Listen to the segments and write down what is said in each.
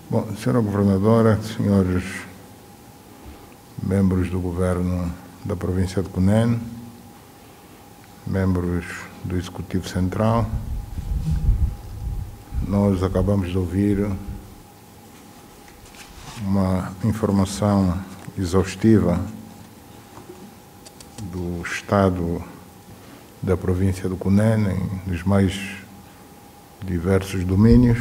Bom, senhora governadora, senhores membros do governo da província de Cunene, membros do Executivo Central, nós acabamos de ouvir uma informação exaustiva do estado da província de Cunene, nos mais diversos domínios,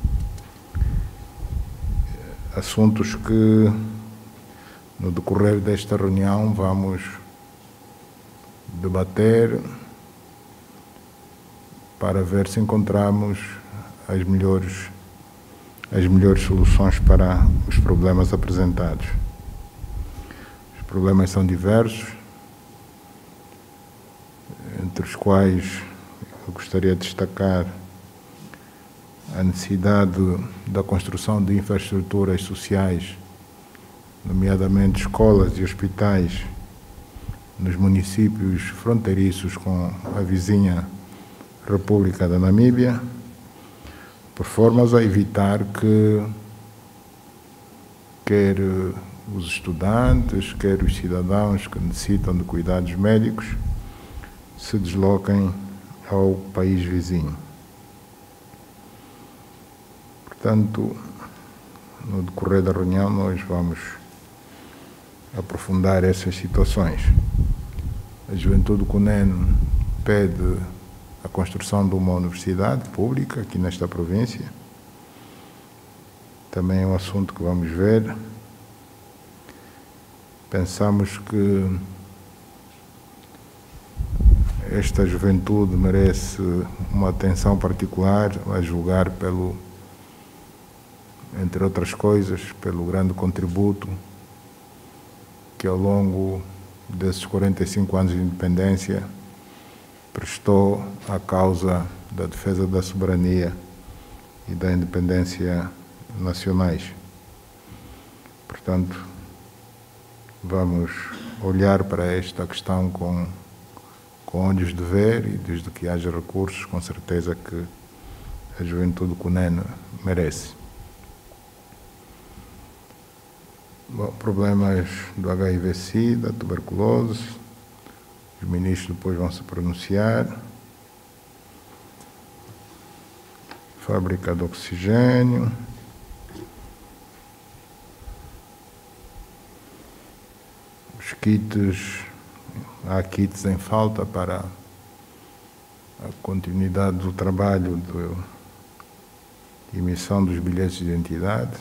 assuntos que, no decorrer desta reunião, vamos debater para ver se encontramos as melhores soluções para os problemas apresentados. Os problemas são diversos, entre os quais eu gostaria de destacar a necessidade da construção de infraestruturas sociais, nomeadamente escolas e hospitais, nos municípios fronteiriços com a vizinha República da Namíbia, por formas a evitar que quer os estudantes, quer os cidadãos que necessitam de cuidados médicos se desloquem ao país vizinho. Portanto, no decorrer da reunião, nós vamos aprofundar essas situações. A Juventude de Cunene pede a construção de uma universidade pública aqui nesta província. Também é um assunto que vamos ver. Pensamos que esta juventude merece uma atenção particular, a julgar entre outras coisas, pelo grande contributo que ao longo desses 45 anos de independência prestou à causa da defesa da soberania e da independência nacionais. Portanto, vamos olhar para esta questão com olhos de ver, e desde que haja recursos, com certeza que a juventude de Cunene merece. Bom, problemas do HIV-Sida, tuberculose, os ministros depois vão se pronunciar. Fábrica de oxigênio. Os kits, há kits em falta para a continuidade do trabalho de emissão dos bilhetes de identidade.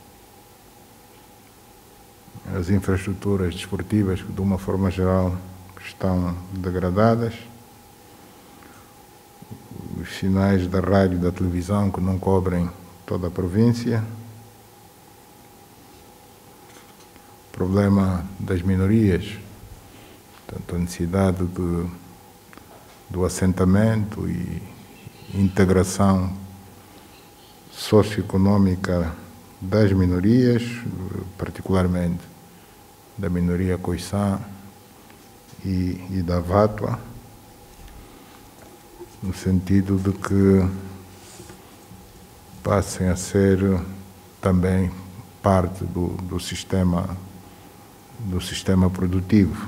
As infraestruturas desportivas, que de uma forma geral estão degradadas, os sinais da rádio e da televisão que não cobrem toda a província, o problema das minorias, portanto, a necessidade do assentamento e integração socioeconômica das minorias, particularmente da minoria Khoisan e da Vátua, no sentido de que passem a ser também parte do sistema produtivo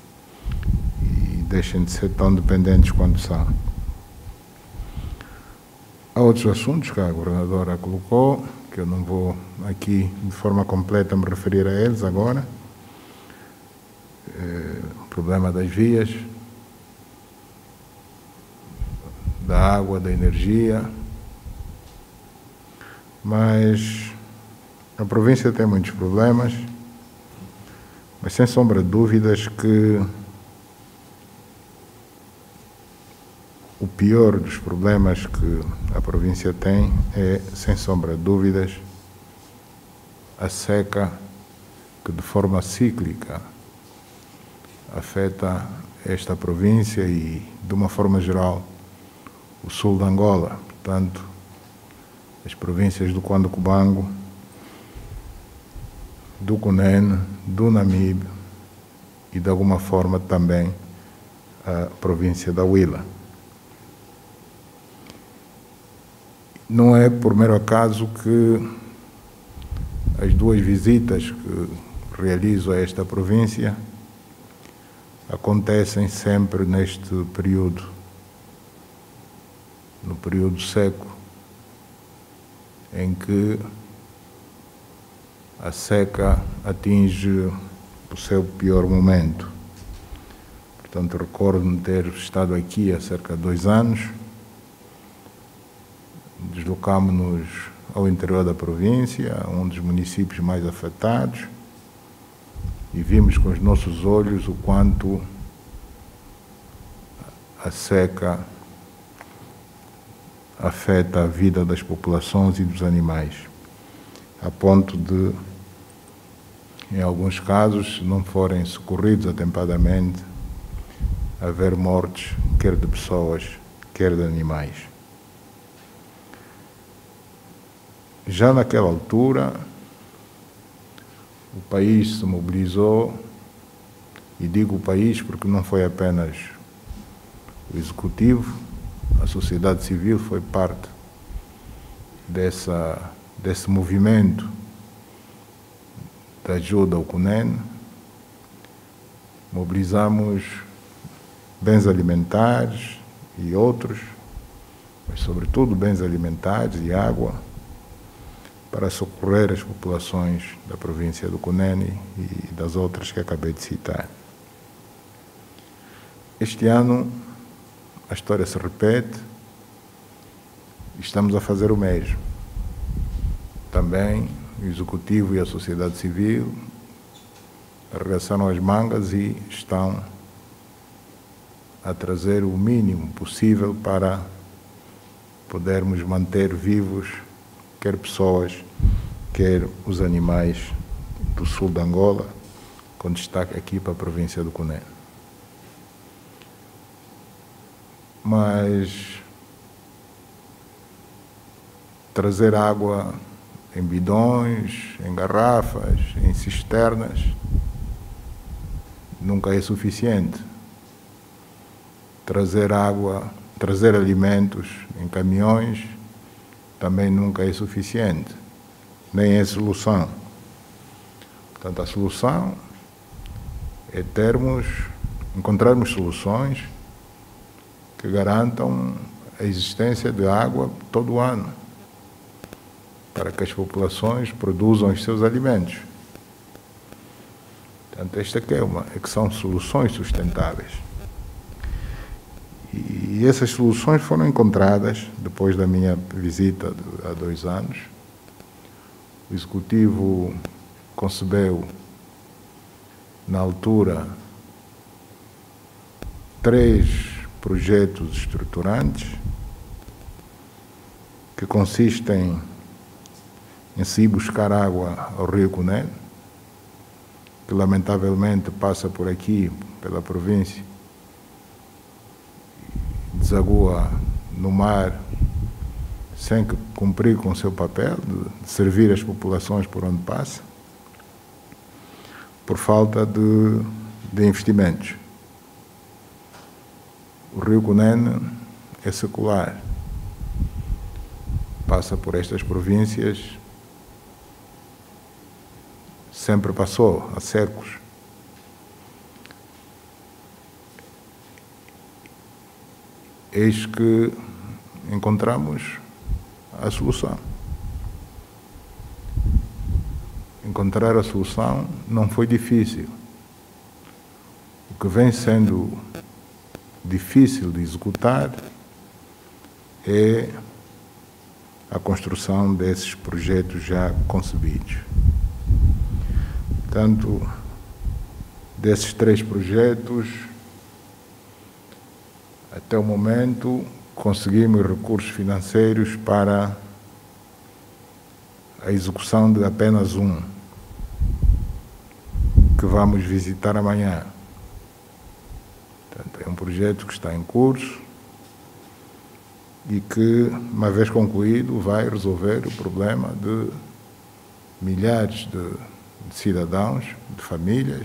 e deixem de ser tão dependentes quanto são. Há outros assuntos que a governadora colocou, que eu não vou aqui de forma completa me referir a eles agora. O problema das vias, da água, da energia, mas a província tem muitos problemas, mas sem sombra de dúvidas que o pior dos problemas que a província tem é, sem sombra de dúvidas, a seca que de forma cíclica afeta esta província e, de uma forma geral, o sul de Angola. Portanto, as províncias do Cuando-Cubango, do Cunene, do Namibe e, de alguma forma, também a província da Huila. Não é por mero acaso que as duas visitas que realizo a esta província acontecem sempre neste período, no período seco, em que a seca atinge o seu pior momento. Portanto, recordo-me ter estado aqui há cerca de 2 anos, deslocámos-nos ao interior da província, um dos municípios mais afetados, e vimos com os nossos olhos o quanto a seca afeta a vida das populações e dos animais, a ponto de, em alguns casos, se não forem socorridos atempadamente, haver mortes, quer de pessoas, quer de animais. Já naquela altura, o país se mobilizou, e digo o país porque não foi apenas o Executivo, a sociedade civil foi parte desse movimento de ajuda ao CUNEN. Mobilizamos bens alimentares e outros, mas sobretudo bens alimentares e água, para socorrer as populações da província do Cunene e das outras que acabei de citar. Este ano a história se repete e estamos a fazer o mesmo. Também o Executivo e a sociedade civil arregaçaram as mangas e estão a trazer o mínimo possível para podermos manter vivos quer pessoas, quer os animais do sul de Angola, com destaque aqui para a província do Cunene. Mas trazer água em bidões, em garrafas, em cisternas, nunca é suficiente. Trazer água, trazer alimentos em caminhões, também nunca é suficiente, nem é solução. Portanto, a solução é encontrarmos soluções que garantam a existência de água todo o ano, para que as populações produzam os seus alimentos. Portanto, esta que são soluções sustentáveis. E essas soluções foram encontradas depois da minha visita há 2 anos. O Executivo concebeu, na altura, 3 projetos estruturantes que consistem em se buscar água ao rio Cunene, que lamentavelmente passa por aqui, pela província, desagua no mar sem cumprir com o seu papel de servir as populações por onde passa, por falta de investimentos. O rio Cunene é secular, passa por estas províncias, sempre passou, há séculos. Eis que encontramos a solução. Encontrar a solução não foi difícil. O que vem sendo difícil de executar é a construção desses projetos já concebidos. Portanto, desses 3 projetos, até o momento, conseguimos recursos financeiros para a execução de apenas um, que vamos visitar amanhã. Portanto, é um projeto que está em curso e que, uma vez concluído, vai resolver o problema de milhares de cidadãos, de famílias,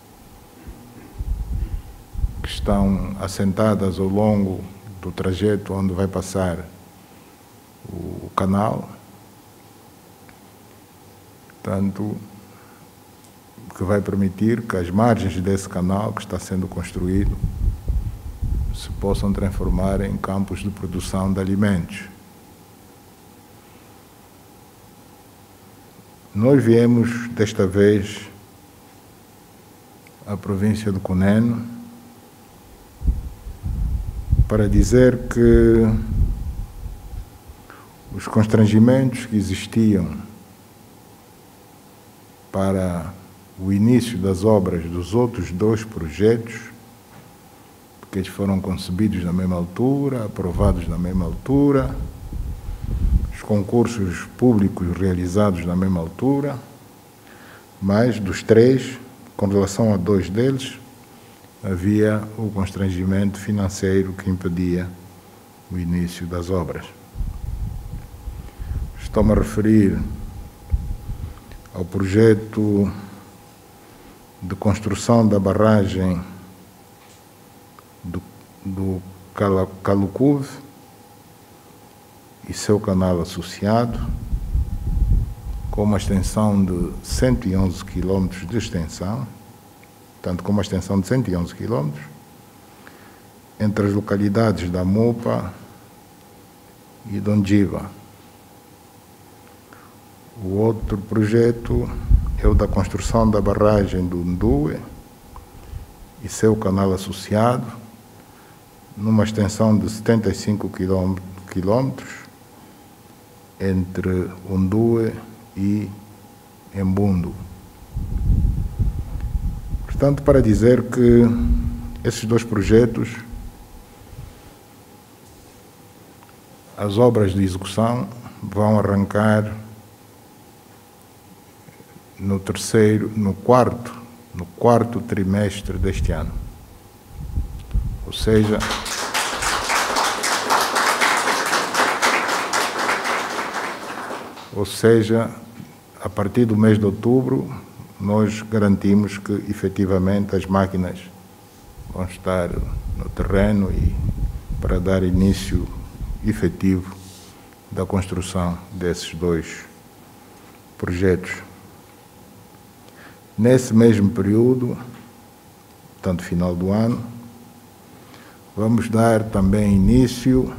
que estão assentadas ao longo do trajeto onde vai passar o canal Portanto, que vai permitir que as margens desse canal que está sendo construído se possam transformar em campos de produção de alimentos. Nós viemos, desta vez, à província de Cunene para dizer que os constrangimentos que existiam para o início das obras dos outros 2 projetos, porque eles foram concebidos na mesma altura, aprovados na mesma altura, os concursos públicos realizados na mesma altura, mas dos 3, com relação a 2 deles, havia o constrangimento financeiro que impedia o início das obras. Estou-me a referir ao projeto de construção da barragem do Calucuve e seu canal associado, com uma extensão de 111 km de extensão, portanto, com uma extensão de 111 km, entre as localidades da Mupa e Dondiva. O outro projeto é o da construção da barragem do Ndue e seu canal associado, numa extensão de 75 km entre Ndue e Embundo. Portanto, para dizer que esses 2 projetos, as obras de execução vão arrancar no quarto trimestre deste ano. Ou seja, a partir do mês de outubro, nós garantimos que, efetivamente, as máquinas vão estar no terreno e para dar início efetivo da construção desses 2 projetos. Nesse mesmo período, portanto, final do ano, vamos dar também início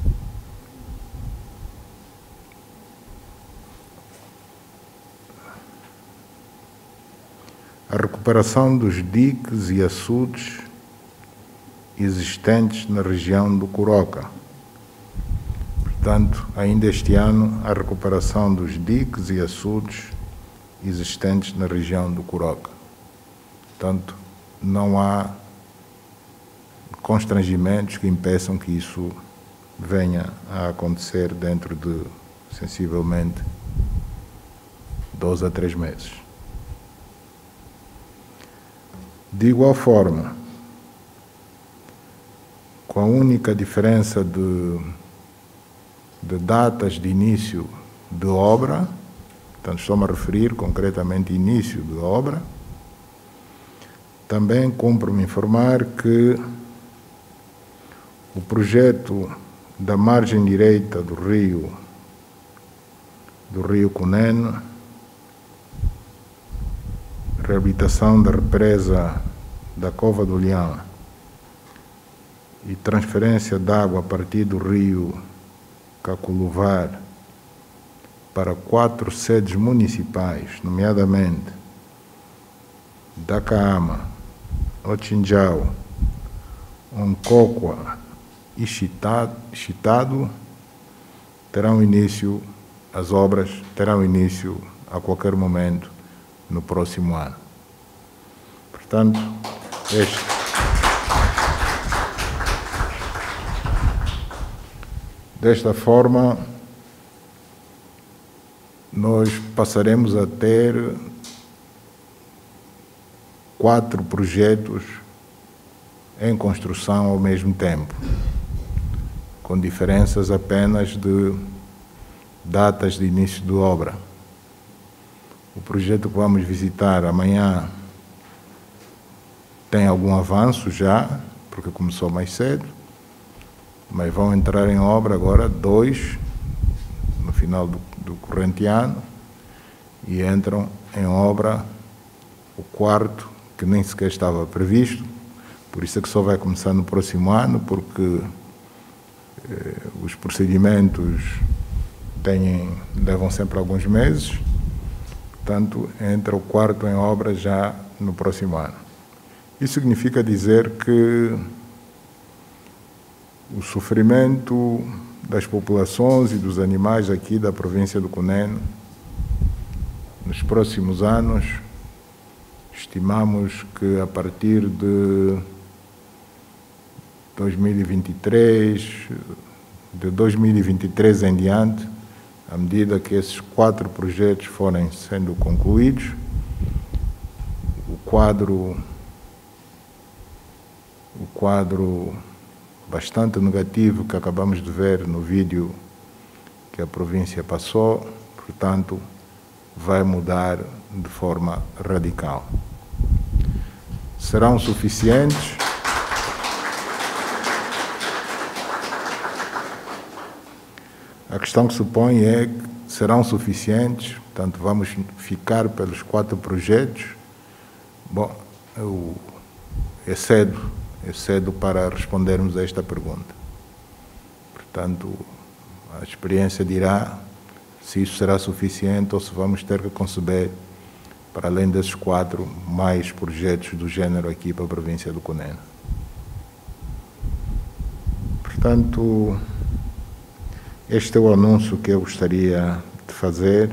à recuperação dos diques e açudes existentes na região do Curoca. Portanto, ainda este ano, a recuperação dos diques e açudes existentes na região do Curoca. Portanto, não há constrangimentos que impeçam que isso venha a acontecer dentro de, sensivelmente, 2 a 3 meses. De igual forma, com a única diferença de datas de início de obra, portanto, estou-me a referir concretamente ao início de obra, também cumpre-me informar que o projeto da margem direita do rio Cunene, reabilitação da represa da Cova do Leão e transferência de água a partir do rio Caculuvar para 4 sedes municipais, nomeadamente Dacaama, Otchinjau, Oncocua e Chitado, as obras terão início a qualquer momento no próximo ano. Portanto, desta forma, nós passaremos a ter 4 projetos em construção ao mesmo tempo, com diferenças apenas de datas de início de obra. O projeto que vamos visitar amanhã tem algum avanço já, porque começou mais cedo, mas vão entrar em obra agora 2 no final do corrente ano e entram em obra o quarto, que nem sequer estava previsto, por isso é que só vai começar no próximo ano, porque os procedimentos levam sempre alguns meses, portanto, entra o quarto em obra já no próximo ano. Isso significa dizer que o sofrimento das populações e dos animais aqui da província do Cunene, nos próximos anos, estimamos que a partir de 2023 em diante, à medida que esses 4 projetos forem sendo concluídos, o quadro bastante negativo que acabamos de ver no vídeo que a província passou, portanto, vai mudar de forma radical. Serão suficientes? A questão que se põe é que serão suficientes, portanto, vamos ficar pelos 4 projetos. Bom, é cedo para respondermos a esta pergunta. Portanto, a experiência dirá se isso será suficiente ou se vamos ter que conceber, para além desses 4, mais projetos do género aqui para a província do Cunene. Portanto, este é o anúncio que eu gostaria de fazer.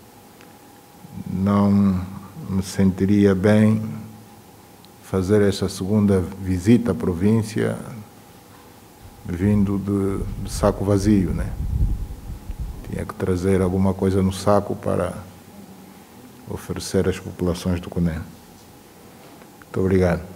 Não me sentiria bem fazer essa segunda visita à província vindo de saco vazio, né? Tinha que trazer alguma coisa no saco para oferecer às populações do Cunene. Muito obrigado.